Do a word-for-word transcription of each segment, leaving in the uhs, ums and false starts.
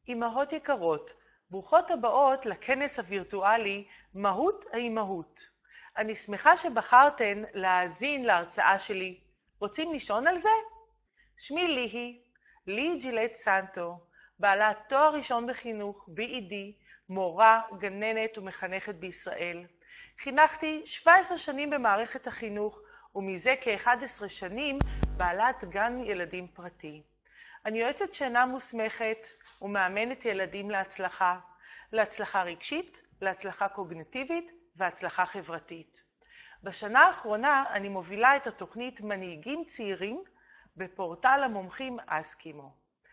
אמהות יקרות, ברוכות הבאות לכנס הווירטואלי מהות האימהות. אני שמחה שבחרתן להאזין להרצאה שלי. רוצים לישון על זה? שמי ליהי, ליהי ג'ילט סנטו, בעלת תואר ראשון בחינוך, בי אי די, מורה, גננת ומחנכת בישראל. חינכתי שבע עשרה שנים במערכת החינוך, ומזה כ-אחת עשרה שנים בעלת גן ילדים פרטי. אני יועצת שינה מוסמכת ומאמנת ילדים להצלחה, להצלחה רגשית, להצלחה קוגניטיבית והצלחה חברתית. בשנה האחרונה אני מובילה את התוכנית מנהיגים צעירים בפורטל המומחים אסקימו.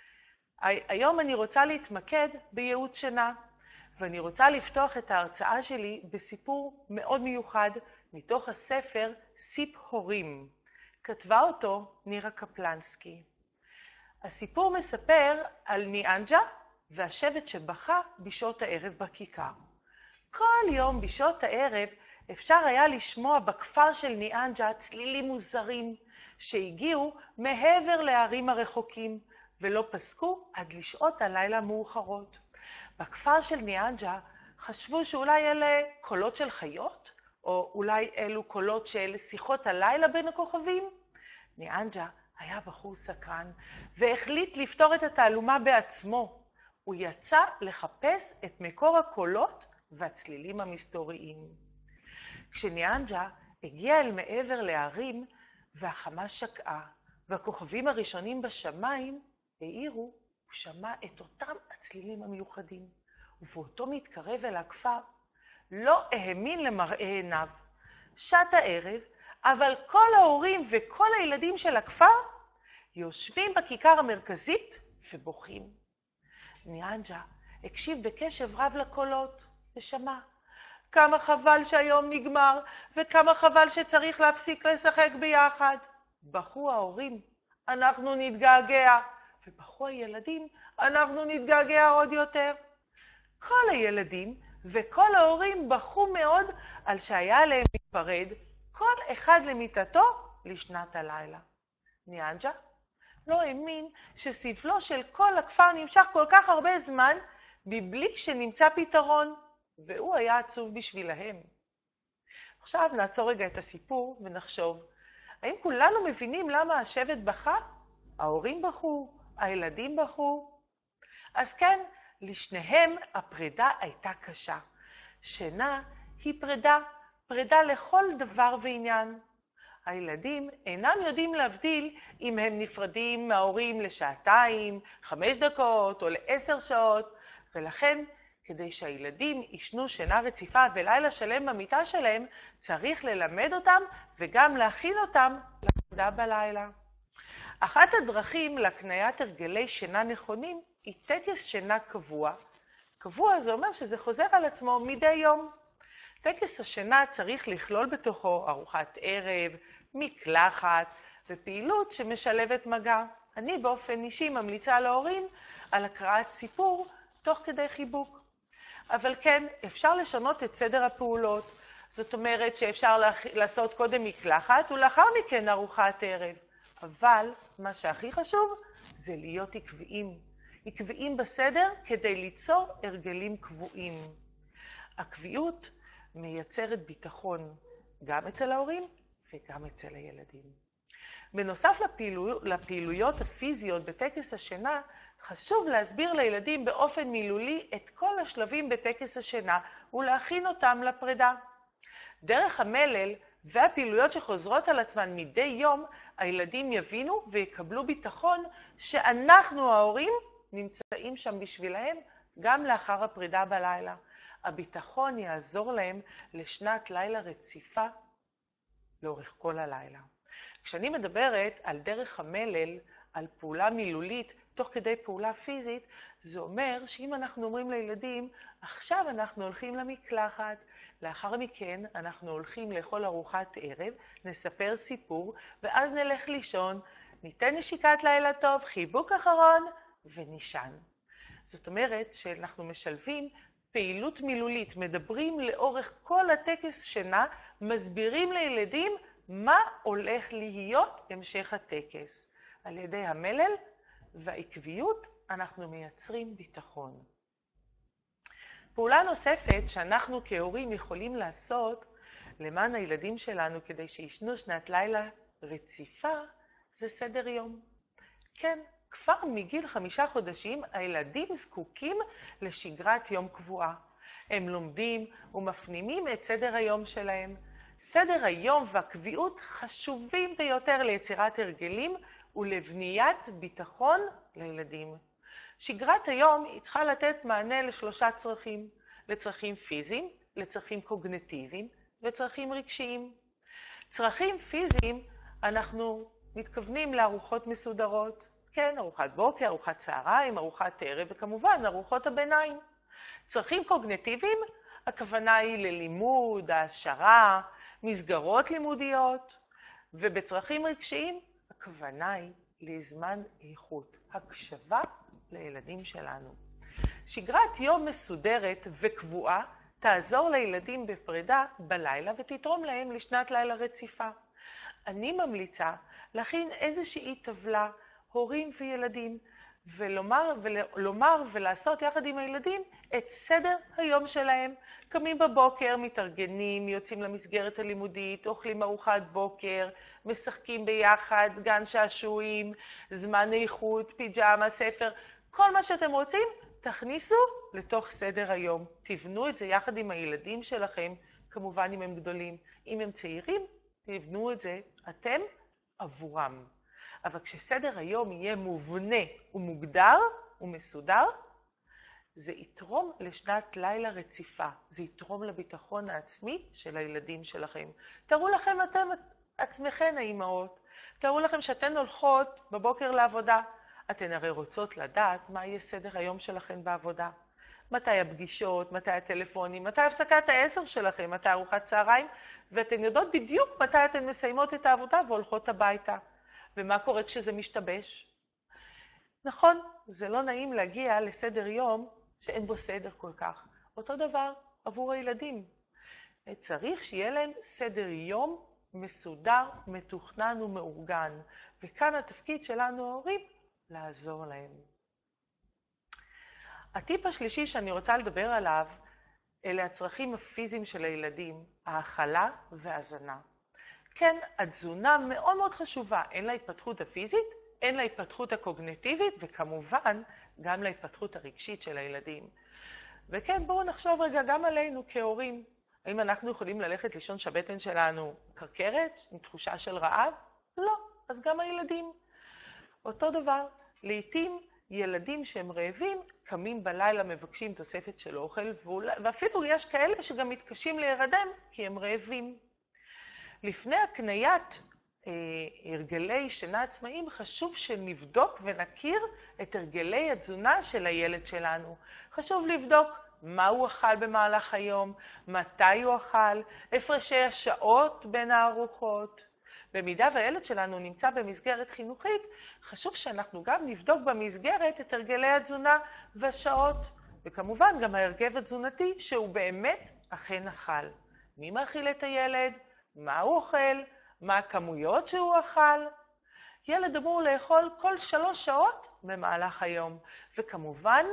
היום אני רוצה להתמקד בייעוץ שינה, ואני רוצה לפתוח את ההרצאה שלי בסיפור מאוד מיוחד מתוך הספר סיפ הורים. כתבה אותו נירה קפלנסקי. הסיפור מספר על ניאנג'ה והשבט שבכה בשעות הערב בכיכר. כל יום בשעות הערב אפשר היה לשמוע בכפר של ניאנג'ה צלילים מוזרים שהגיעו מעבר להרים הרחוקים ולא פסקו עד לשעות הלילה מאוחרות. בכפר של ניאנג'ה חשבו שאולי אלה קולות של חיות, או אולי אלו קולות של שיחות הלילה בין הכוכבים. ניאנג'ה היה בחור סקרן והחליט לפתור את התעלומה בעצמו. הוא יצא לחפש את מקור הקולות והצלילים המסתוריים. כשניאנג'ה הגיע אל מעבר להרים והחמה שקעה והכוכבים הראשונים בשמיים העירו, הוא שמע את אותם הצלילים המיוחדים. ובאותו מתקרב אל הכפר לא האמין למראה עיניו. שעת הערב, אבל כל ההורים וכל הילדים של הכפר יושבים בכיכר המרכזית ובוכים. ניאנג'ה הקשיב בקשב רב לקולות ושמע, כמה חבל שהיום נגמר וכמה חבל שצריך להפסיק לשחק ביחד. בכו ההורים, אנחנו נתגעגע, ובכו הילדים, אנחנו נתגעגע עוד יותר. כל הילדים וכל ההורים בכו מאוד על שהיה עליהם להיפרד, כל אחד למיטתו לשנת הלילה. ניאנג'ה לא האמין שסבלו של כל הכפר נמשך כל כך הרבה זמן מבלי שנמצא פתרון, והוא היה עצוב בשבילהם. עכשיו נעצור רגע את הסיפור ונחשוב, האם כולנו מבינים למה השבט בכה? ההורים בכו, הילדים בכו. אז כן, לשניהם הפרידה הייתה קשה. שינה היא פרידה, פרידה לכל דבר ועניין. הילדים אינם יודעים להבדיל אם הם נפרדים מההורים לשעתיים, חמש דקות או לעשר שעות, ולכן כדי שהילדים ישנו שינה רציפה ולילה שלם במיטה שלהם, צריך ללמד אותם וגם להכין אותם לפרידה בלילה. אחת הדרכים להקניית הרגלי שינה נכונים היא טקס שינה קבוע. קבוע זה אומר שזה חוזר על עצמו מדי יום. טקס השינה צריך לכלול בתוכו ארוחת ערב, מקלחת ופעילות שמשלבת מגע. אני באופן אישי ממליצה להורים על הקראת סיפור תוך כדי חיבוק. אבל כן, אפשר לשנות את סדר הפעולות. זאת אומרת שאפשר לעשות קודם מקלחת ולאחר מכן ארוחת ערב. אבל מה שהכי חשוב זה להיות עקביים. עקביים בסדר כדי ליצור הרגלים קבועים. הקביעות מייצרת ביטחון גם אצל ההורים וגם אצל הילדים. בנוסף לפעילו, לפעילויות הפיזיות בטקס השינה, חשוב להסביר לילדים באופן מילולי את כל השלבים בטקס השינה ולהכין אותם לפרידה. דרך המלל והפעילויות שחוזרות על עצמן מדי יום, הילדים יבינו ויקבלו ביטחון שאנחנו ההורים נמצאים שם בשבילהם גם לאחר הפרידה בלילה. הביטחון יעזור להם לשנת לילה רציפה לאורך כל הלילה. כשאני מדברת על דרך המלל, על פעולה מילולית תוך כדי פעולה פיזית, זה אומר שאם אנחנו אומרים לילדים, עכשיו אנחנו הולכים למקלחת, לאחר מכן אנחנו הולכים לאכול ארוחת ערב, נספר סיפור, ואז נלך לישון, ניתן נשיקת לילה טוב, חיבוק אחרון ונישן. זאת אומרת שאנחנו משלבים פעילות מילולית, מדברים לאורך כל הטקס שינה, מסבירים לילדים מה הולך להיות המשך הטקס. על ידי המלל והעקביות אנחנו מייצרים ביטחון. פעולה נוספת שאנחנו כהורים יכולים לעשות למען הילדים שלנו כדי שישנו שנת לילה רציפה, זה סדר יום. כן, כבר מגיל חמישה חודשים הילדים זקוקים לשגרת יום קבועה. הם לומדים ומפנימים את סדר היום שלהם. סדר היום והקביעות חשובים ביותר ליצירת הרגלים ולבניית ביטחון לילדים. שגרת היום היא צריכה לתת מענה לשלושה צרכים, לצרכים פיזיים, לצרכים קוגניטיביים וצרכים רגשיים. צרכים פיזיים, אנחנו מתכוונים לארוחות מסודרות, כן, ארוחת בוקר, ארוחת צהריים, ארוחת ערב וכמובן ארוחות הביניים. צרכים קוגניטיביים, הכוונה היא ללימוד, העשרה, מסגרות לימודיות, ובצרכים רגשיים, הכוונה היא לזמן איכות, הקשבה לילדים שלנו. שגרת יום מסודרת וקבועה תעזור לילדים בפרידה בלילה ותתרום להם לשנת לילה רציפה. אני ממליצה להכין איזושהי טבלה, הורים וילדים, ולומר, ולומר ולעשות יחד עם הילדים את סדר היום שלהם. קמים בבוקר, מתארגנים, יוצאים למסגרת הלימודית, אוכלים ארוחת בוקר, משחקים ביחד, גן שעשועים, זמן איכות, פיג'מה, ספר, כל מה שאתם רוצים, תכניסו לתוך סדר היום. תבנו את זה יחד עם הילדים שלכם, כמובן אם הם גדולים. אם הם צעירים, תבנו את זה אתם עבורם. אבל כשסדר היום יהיה מובנה ומוגדר ומסודר, זה יתרום לשנת לילה רציפה. זה יתרום לביטחון העצמי של הילדים שלכם. תראו לכם אתם עצמכם האימהות. תראו לכם שאתן הולכות בבוקר לעבודה. אתן הרי רוצות לדעת מה יהיה סדר היום שלכם בעבודה. מתי הפגישות, מתי הטלפונים, מתי הפסקת העשר שלכם, מתי ארוחת צהריים, ואתן יודעות בדיוק מתי אתן מסיימות את העבודה והולכות הביתה. ומה קורה כשזה משתבש? נכון, זה לא נעים להגיע לסדר יום שאין בו סדר כל כך. אותו דבר עבור הילדים. צריך שיהיה להם סדר יום מסודר, מתוכנן ומאורגן. וכאן התפקיד שלנו ההורים, לעזור להם. הטיפ השלישי שאני רוצה לדבר עליו, אלה הצרכים הפיזיים של הילדים, האכלה והזנה. כן, התזונה מאוד מאוד חשובה, אין לה התפתחות הפיזית, אין לה התפתחות הקוגניטיבית, וכמובן גם להתפתחות הרגשית של הילדים. וכן, בואו נחשוב רגע גם עלינו כהורים. האם אנחנו יכולים ללכת לישון שהבטן שלנו קרקרת, עם תחושה של רעב? לא, אז גם הילדים. אותו דבר, לעתים ילדים שהם רעבים, קמים בלילה, מבקשים תוספת של אוכל, ואפילו יש כאלה שגם מתקשים להירדם כי הם רעבים. לפני הקניית אה, הרגלי שינה עצמאיים, חשוב שנבדוק ונכיר את הרגלי התזונה של הילד שלנו. חשוב לבדוק מה הוא אכל במהלך היום, מתי הוא אכל, הפרשי השעות בין הארוחות. במידה והילד שלנו נמצא במסגרת חינוכית, חשוב שאנחנו גם נבדוק במסגרת את הרגלי התזונה והשעות, וכמובן גם ההרכב התזונתי שהוא באמת אכן אכל. מי מאכיל את הילד? מה הוא אוכל? מה הכמויות שהוא אכל? ילד אמור לאכול כל שלוש שעות במהלך היום, וכמובן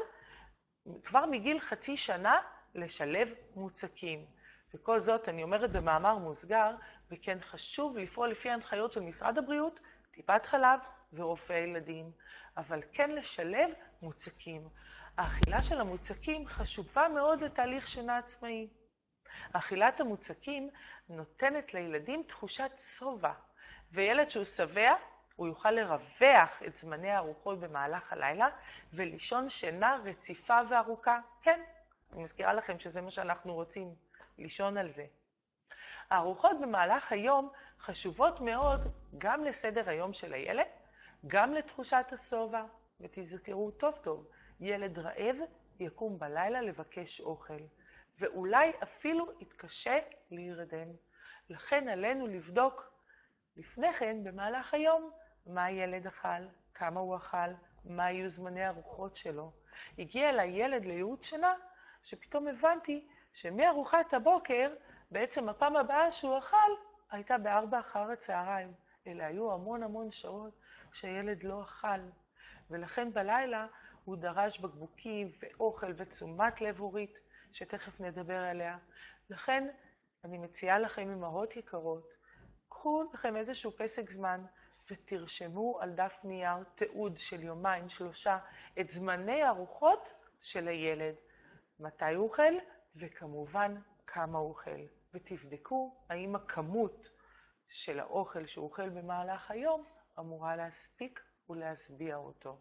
כבר מגיל חצי שנה לשלב מוצקים. וכל זאת אני אומרת במאמר מוסגר, וכן חשוב לפעול לפי ההנחיות של משרד הבריאות, טיפת חלב ורופאי ילדים, אבל כן לשלב מוצקים. האכילה של המוצקים חשובה מאוד לתהליך שינה עצמאי. אכילת המוצקים נותנת לילדים תחושת שובע, וילד שהוא שבע, הוא יוכל לרווח את זמני הארוחות במהלך הלילה, ולישון שינה רציפה וארוכה. כן, אני מזכירה לכם שזה מה שאנחנו רוצים, לישון על זה. הארוחות במהלך היום חשובות מאוד גם לסדר היום של הילד, גם לתחושת השובע, ותזכרו טוב טוב, ילד רעב יקום בלילה לבקש אוכל, ואולי אפילו יתקשה להירדם. לכן עלינו לבדוק לפני כן במהלך היום מה הילד אכל, כמה הוא אכל, מה יהיו זמני הארוחות שלו. הגיע אליי ילד לייעוץ שינה שפתאום הבנתי שמארוחת הבוקר בעצם הפעם הבאה שהוא אכל הייתה בארבע אחר הצהריים. אלה היו המון המון שעות שהילד לא אכל. ולכן בלילה הוא דרש בקבוקים ואוכל ותשומת לב הורית, שתכף נדבר עליה. לכן אני מציעה לכם, אמהות יקרות, קחו לכם איזשהו פסק זמן ותרשמו על דף נייר תיעוד של יומיים, שלושה, את זמני ארוחות של הילד. מתי הוא אוכל וכמובן כמה הוא אוכל. ותבדקו האם הכמות של האוכל שהוא אוכל במהלך היום אמורה להספיק ולהשביע אותו.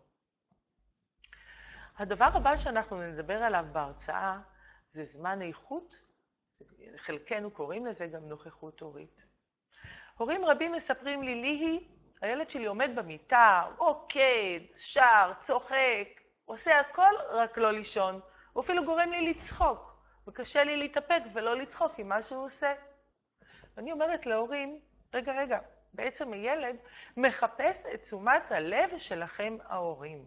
הדבר הבא שאנחנו נדבר עליו בהרצאה זה זמן איכות, חלקנו קוראים לזה גם נוכחות הורית. הורים רבים מספרים לי, ליהי, הילד שלי עומד במיטה, רוקד, שר, צוחק, עושה הכל רק לא לישון. הוא אפילו גורם לי לצחוק, וקשה לי להתאפק ולא לצחוק עם מה שהוא עושה. אני אומרת להורים, רגע, רגע, בעצם הילד מחפש את תשומת הלב שלכם ההורים.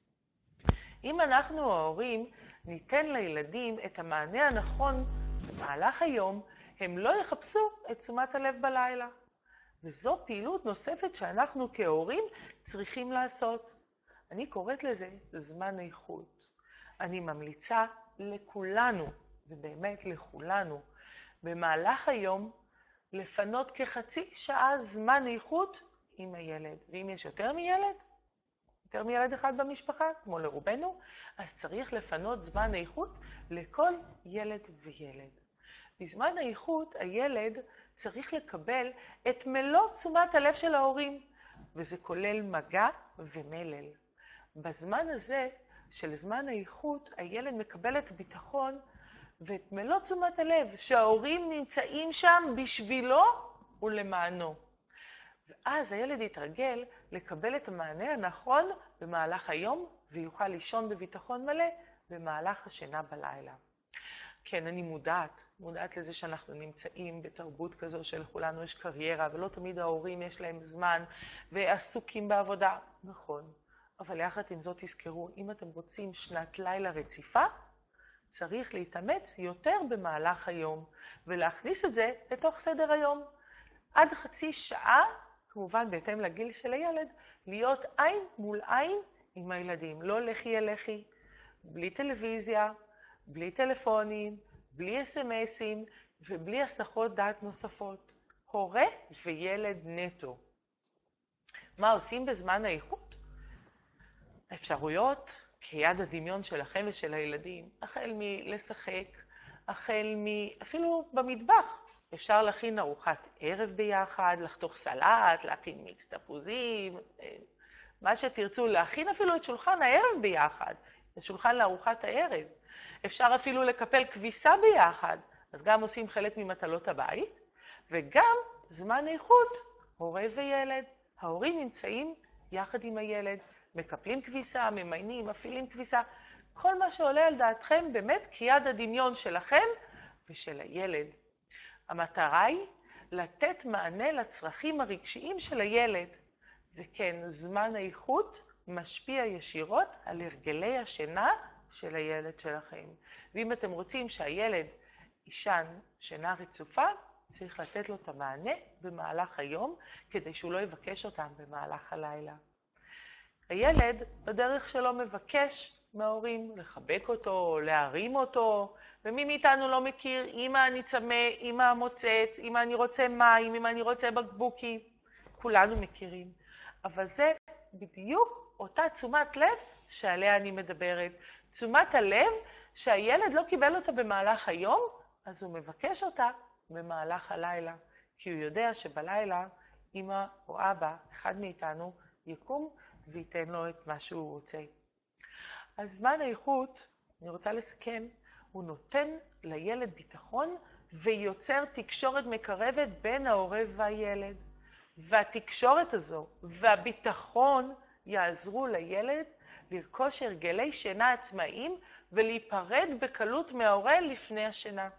אם אנחנו ההורים ניתן לילדים את המענה הנכון במהלך היום, הם לא יחפשו את תשומת הלב בלילה. וזו פעילות נוספת שאנחנו כהורים צריכים לעשות. אני קוראת לזה זמן איכות. אני ממליצה לכולנו, ובאמת לכולנו, במהלך היום לפנות כחצי שעה זמן איכות עם הילד. ואם יש יותר מילד, יותר מילד אחד במשפחה, כמו לרובנו, אז צריך לפנות זמן איכות לכל ילד וילד. בזמן האיכות הילד צריך לקבל את מלוא תשומת הלב של ההורים, וזה כולל מגע ומלל. בזמן הזה של זמן האיכות הילד מקבל את ביטחון ואת מלוא תשומת הלב שההורים נמצאים שם בשבילו ולמענו. ואז הילד יתרגל לקבל את המענה הנכון במהלך היום ויוכל לישון בביטחון מלא במהלך השינה בלילה. כן, אני מודעת, מודעת לזה שאנחנו נמצאים בתרבות כזו שלכולנו יש קריירה, ולא תמיד ההורים יש להם זמן ועסוקים בעבודה. נכון, אבל יחד עם זאת תזכרו, אם אתם רוצים שנת לילה רציפה, צריך להתאמץ יותר במהלך היום, ולהכניס את זה לתוך סדר היום. עד חצי שעה, כמובן בהתאם לגיל של הילד, להיות עין מול עין עם הילדים. לא לכי אלכי, בלי טלוויזיה, בלי טלפונים, בלי אס-אם-אסים ובלי הסחות דעת נוספות. הורה וילד נטו. מה עושים בזמן האיכות? האפשרויות כיד הדמיון שלכם ושל הילדים, החל מלשחק, החל מ... אפילו במטבח. אפשר להכין ארוחת ערב ביחד, לחתוך סלט, להכין מיקס תפוזים, מה שתרצו, להכין אפילו את שולחן הערב ביחד, את שולחן לארוחת הערב. אפשר אפילו לקפל כביסה ביחד, אז גם עושים חלק ממטלות הבית, וגם זמן איכות, הורה וילד. ההורים נמצאים יחד עם הילד, מקפלים כביסה, ממיינים, מפעילים כביסה, כל מה שעולה על דעתכם באמת כיד הדמיון שלכם ושל הילד. המטרה היא לתת מענה לצרכים הרגשיים של הילד, וכן, זמן האיכות משפיע ישירות על הרגלי השינה של הילד שלכם. ואם אתם רוצים שהילד ישן שינה רצופה, צריך לתת לו את המענה במהלך היום, כדי שהוא לא יבקש אותם במהלך הלילה. הילד בדרך שלו מבקש מההורים לחבק אותו, להרים אותו, ומי מאיתנו לא מכיר, אמא אני צמא, אמא המוצץ, אמא אני רוצה מים, אמא אני רוצה בקבוקי, כולנו מכירים. אבל זה בדיוק אותה תשומת לב שעליה אני מדברת. תשומת הלב שהילד לא קיבל אותה במהלך היום, אז הוא מבקש אותה במהלך הלילה. כי הוא יודע שבלילה אמא או אבא, אחד מאיתנו, יקום וייתן לו את מה שהוא רוצה. אז זמן האיכות, אני רוצה לסכם, הוא נותן לילד ביטחון ויוצר תקשורת מקרבת בין ההורה והילד. והתקשורת הזו והביטחון יעזרו לילד לרכוש הרגלי שינה עצמאיים ולהיפרד בקלות מההורה לפני השינה.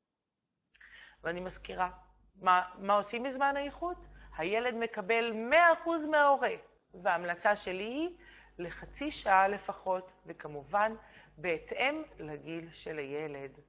ואני מזכירה, מה, מה עושים בזמן האיכות? הילד מקבל מאה אחוז מההורה, וההמלצה שלי היא לחצי שעה לפחות, וכמובן בהתאם לגיל של הילד.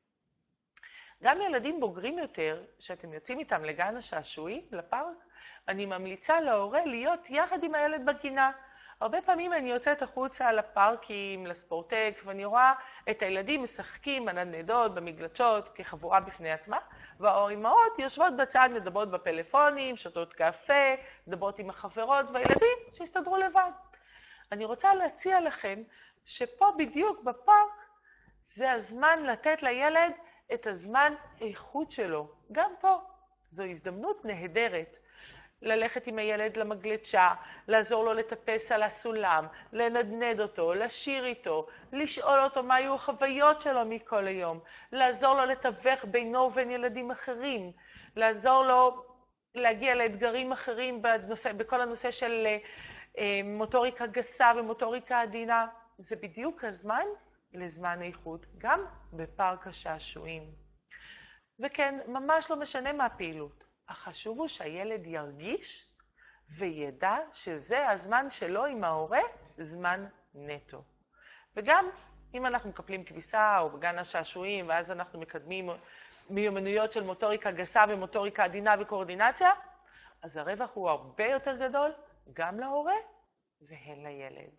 גם ילדים בוגרים יותר, שאתם יוצאים איתם לגן השעשועים, לפארק, אני ממליצה להורה להיות יחד עם הילד בגינה. הרבה פעמים אני יוצאת החוצה לפארקים, לספורטק, ואני רואה את הילדים משחקים בנדנדות, במגלשות, כחבורה בפני עצמה, והאימהות יושבות בצד, מדברות בפלאפונים, שותות קפה, מדברות עם החברות, והילדים שיסתדרו לבד. אני רוצה להציע לכם שפה בדיוק בפארק זה הזמן לתת לילד את הזמן איכות שלו. גם פה זו הזדמנות נהדרת. ללכת עם הילד למגלשה, לעזור לו לטפס על הסולם, לנדנד אותו, לשיר איתו, לשאול אותו מה היו החוויות שלו מכל היום, לעזור לו לתווך בינו ובין ילדים אחרים, לעזור לו להגיע לאתגרים אחרים בנושא, בכל הנושא של אה, מוטוריקה גסה ומוטוריקה עדינה. זה בדיוק הזמן לזמן איכות, גם בפארק השעשועים. וכן, ממש לא משנה מה הפעילות. החשוב הוא שהילד ירגיש וידע שזה הזמן שלו עם ההורה, זמן נטו. וגם אם אנחנו מקפלים כביסה או בגן השעשועים, ואז אנחנו מקדמים מיומנויות של מוטוריקה גסה ומוטוריקה עדינה וקואורדינציה, אז הרווח הוא הרבה יותר גדול גם להורה והן לילד.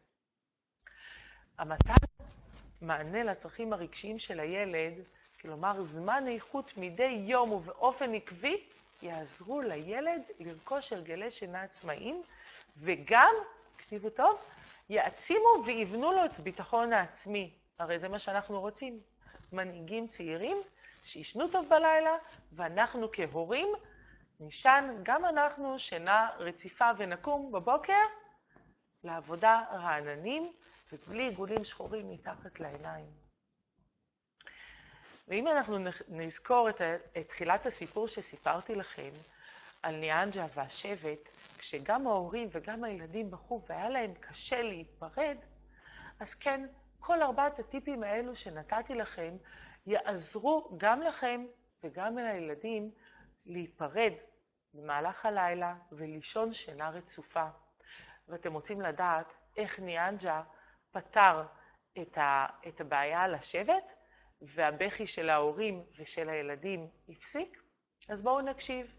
המתן מענה לצרכים הרגשיים של הילד, כלומר זמן איכות מדי יום ובאופן עקבי, יעזרו לילד לרכוש הרגלי שינה עצמאיים, וגם, כתיבו טוב, יעצימו ויבנו לו את הביטחון העצמי. הרי זה מה שאנחנו רוצים. מנהיגים צעירים שישנו טוב בלילה, ואנחנו כהורים נשען גם אנחנו שינה רציפה ונקום בבוקר לעבודה רעננים ובלי עיגולים שחורים מתחת לעיניים. ואם אנחנו נזכור את, את תחילת הסיפור שסיפרתי לכם על ניאנג'ה והשבט, כשגם ההורים וגם הילדים בחרו והיה להם קשה להיפרד, אז כן, כל ארבעת הטיפים האלו שנתתי לכם יעזרו גם לכם וגם לילדים להיפרד במהלך הלילה ולישון שינה רצופה. ואתם רוצים לדעת איך ניאנג'ה פתר את, ה, את הבעיה על השבט, והבכי של ההורים ושל הילדים הפסיק? אז בואו נקשיב.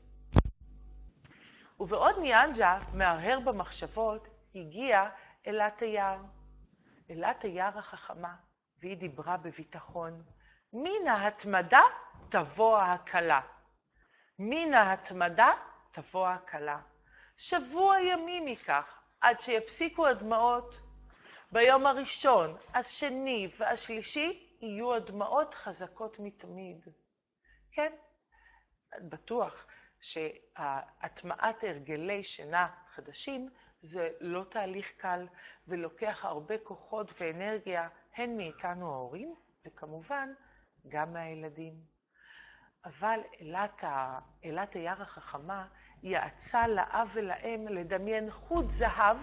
ובעוד ניאנג'ה מהרהר במחשבות, הגיעה אלת היער. אלת היער החכמה, והיא דיברה בביטחון. מן ההתמדה תבוא ההקלה. מן ההתמדה תבוא ההקלה. שבוע ימים ייקח עד שיפסיקו הדמעות. ביום הראשון, השני והשלישי, יהיו הדמעות חזקות מתמיד. כן, בטוח שהטמעת הרגלי שינה חדשים זה לא תהליך קל ולוקח הרבה כוחות ואנרגיה, הן מאיתנו ההורים וכמובן גם מהילדים. אבל אלת, ה... אלת היער החכמה יעצה לאב ולאם לדמיין חוט זהב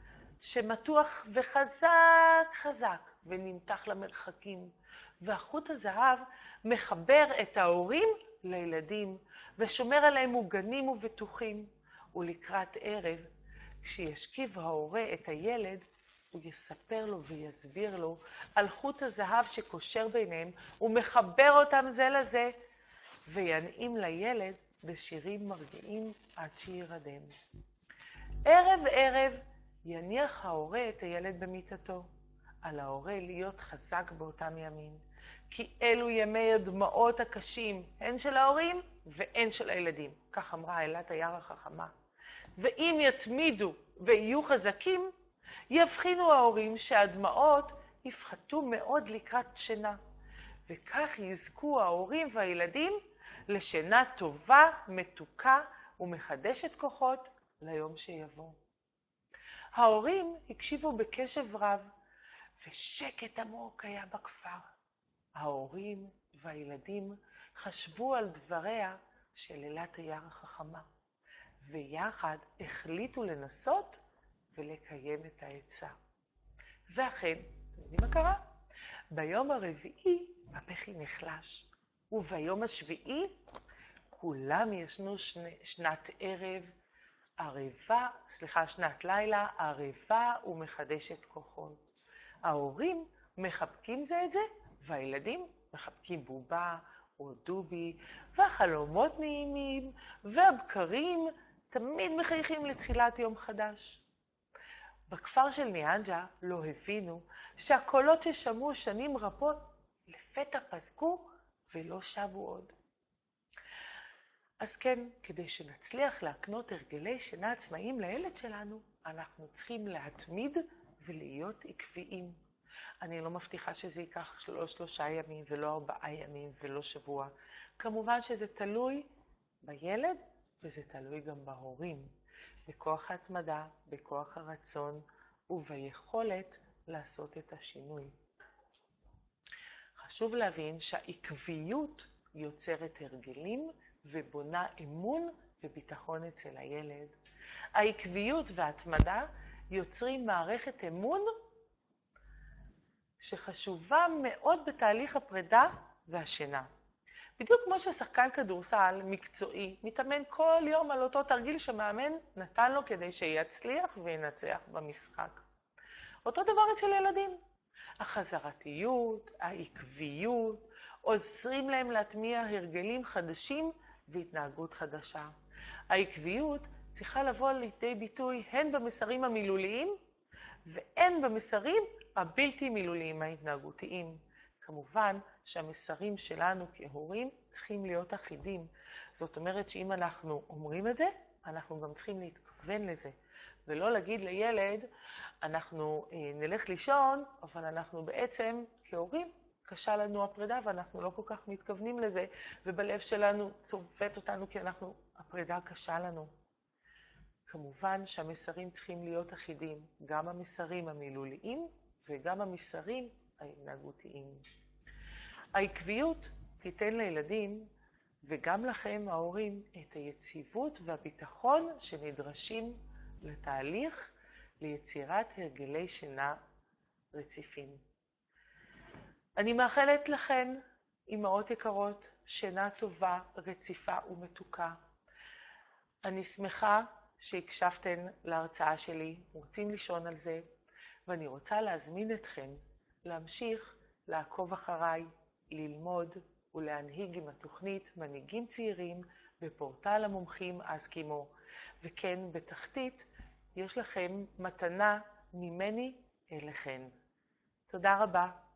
שמתוח וחזק חזק ונמתח למרחקים. והחוט הזהב מחבר את ההורים לילדים ושומר עליהם מוגנים ובטוחים. ולקראת ערב, כשישכיב ההורה את הילד, הוא יספר לו ויסביר לו על חוט הזהב שקושר ביניהם ומחבר אותם זה לזה, וינעים לילד בשירים מרגיעים עד שירדם. ערב ערב יניח ההורה את הילד במיטתו. על ההורה להיות חזק באותם ימים, כי אלו ימי הדמעות הקשים, הן של ההורים והן של הילדים. כך אמרה אלת היער החכמה. ואם יתמידו ויהיו חזקים, יבחינו ההורים שהדמעות יפחתו מאוד לקראת שינה, וכך יזכו ההורים והילדים לשינה טובה, מתוקה ומחדשת כוחות ליום שיבוא. ההורים הקשיבו בקשב רב, ושקט עמוק היה בכפר. ההורים והילדים חשבו על דבריה של אלת היער החכמה, ויחד החליטו לנסות ולקיים את העצה. ואכן, אתם יודעים מה קרה? ביום הרביעי הבכי נחלש, וביום השביעי כולם ישנו שני, שנת ערב, ערבה, סליחה, שנת לילה, ערבה ומחדשת כוחות. ההורים מחבקים זה את זה, והילדים מחבקים בובה או דובי, והחלומות נעימים, והבקרים תמיד מחייכים לתחילת יום חדש. בכפר של ניאנג'ה לא הבינו שהקולות ששמעו שנים רבות לפתע פסקו ולא שבו עוד. אז כן, כדי שנצליח להקנות הרגלי שינה עצמאיים לילד שלנו, אנחנו צריכים להתמיד ולהיות עקביים. אני לא מבטיחה שזה ייקח לא שלושה ימים ולא ארבעה ימים ולא שבוע. כמובן שזה תלוי בילד וזה תלוי גם בהורים, בכוח ההתמדה, בכוח הרצון וביכולת לעשות את השינוי. חשוב להבין שהעקביות יוצרת הרגלים ובונה אמון וביטחון אצל הילד. העקביות וההתמדה יוצרים מערכת אמון שחשובה מאוד בתהליך הפרידה והשינה. בדיוק כמו ששחקן כדורסל מקצועי מתאמן כל יום על אותו תרגיל שמאמן נתן לו כדי שיצליח וינצח במשחק. אותו דבר אצל ילדים. החזרתיות, העקביות, עוזרים להם להטמיע הרגלים חדשים והתנהגות חדשה. העקביות צריכה לבוא לידי ביטוי הן במסרים המילוליים והן במסרים הבלתי מילוליים ההתנהגותיים. כמובן שהמסרים שלנו כהורים צריכים להיות אחידים. זאת אומרת שאם אנחנו אומרים את זה, אנחנו גם צריכים להתכוון לזה. ולא להגיד לילד, אנחנו אה, נלך לישון, אבל אנחנו בעצם כהורים, קשה לנו הפרידה ואנחנו לא כל כך מתכוונים לזה, ובלב שלנו צובט אותנו כי אנחנו, הפרידה קשה לנו. כמובן שהמסרים צריכים להיות אחידים, גם המסרים המילוליים וגם המסרים ההתנהגותיים. העקביות תיתן לילדים וגם לכם ההורים את היציבות והביטחון שנדרשים לתהליך ליצירת הרגלי שינה רציפים. אני מאחלת לכן, אמהות יקרות, שינה טובה, רציפה ומתוקה. אני שמחה שהקשבתן להרצאה שלי, רוצים לישון על זה, ואני רוצה להזמין אתכן להמשיך לעקוב אחריי, ללמוד ולהנהיג עם התוכנית מנהיגים צעירים בפורטל המומחים אסקימו. וכן, בתחתית יש לכם מתנה ממני אליכן. תודה רבה.